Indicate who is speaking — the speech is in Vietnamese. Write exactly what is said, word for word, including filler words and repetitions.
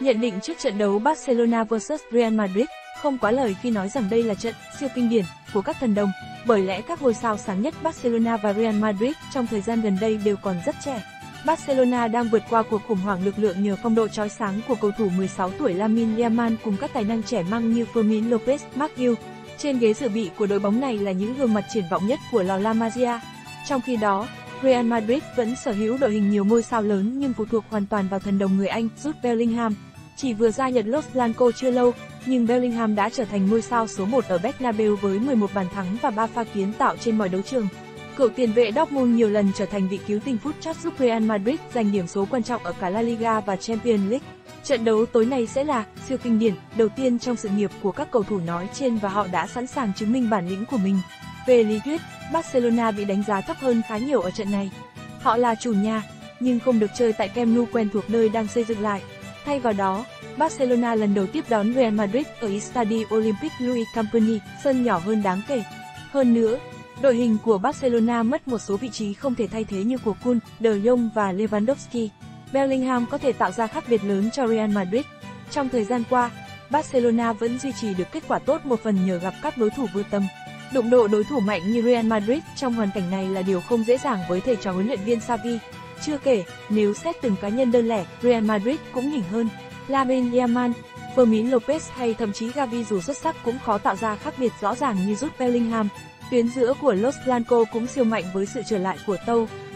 Speaker 1: Nhận định trước trận đấu Barcelona versus Real Madrid, không quá lời khi nói rằng đây là trận siêu kinh điển của các thần đồng, bởi lẽ các ngôi sao sáng nhất Barcelona và Real Madrid trong thời gian gần đây đều còn rất trẻ. Barcelona đang vượt qua cuộc khủng hoảng lực lượng nhờ phong độ chói sáng của cầu thủ mười sáu tuổi Lamine Yamal cùng các tài năng trẻ măng như Fermin Lopez, Marc Guiu. Trên ghế dự bị của đội bóng này là những gương mặt triển vọng nhất của lò La Masia. Trong khi đó, Real Madrid vẫn sở hữu đội hình nhiều ngôi sao lớn nhưng phụ thuộc hoàn toàn vào thần đồng người Anh Jude Bellingham. Chỉ vừa gia nhập Los Blancos chưa lâu, nhưng Bellingham đã trở thành ngôi sao số một ở Bernabeu với mười một bàn thắng và ba pha kiến tạo trên mọi đấu trường. Cựu tiền vệ Dortmund nhiều lần trở thành vị cứu tinh phút chót giúp Real Madrid giành điểm số quan trọng ở cả La Liga và Champions League. Trận đấu tối nay sẽ là siêu kinh điển đầu tiên trong sự nghiệp của các cầu thủ nói trên và họ đã sẵn sàng chứng minh bản lĩnh của mình. Về lý thuyết, Barcelona bị đánh giá thấp hơn khá nhiều ở trận này. Họ là chủ nhà, nhưng không được chơi tại Camp Nou quen thuộc nơi đang xây dựng lại. Thay vào đó, Barcelona lần đầu tiếp đón Real Madrid ở Estadio Olímpic Luis Companys, sân nhỏ hơn đáng kể. Hơn nữa, đội hình của Barcelona mất một số vị trí không thể thay thế như của Kun, De Jong và Lewandowski. Bellingham có thể tạo ra khác biệt lớn cho Real Madrid. Trong thời gian qua, Barcelona vẫn duy trì được kết quả tốt một phần nhờ gặp các đối thủ vượt tầm. Đụng độ đối thủ mạnh như Real Madrid trong hoàn cảnh này là điều không dễ dàng với thầy trò huấn luyện viên Xavi. Chưa kể, nếu xét từng cá nhân đơn lẻ, Real Madrid cũng nhỉnh hơn. Lamine Yamal, Fermin Lopez hay thậm chí Gavi dù xuất sắc cũng khó tạo ra khác biệt rõ ràng như Jude Bellingham. Tuyến giữa của Los Blancos cũng siêu mạnh với sự trở lại của Tau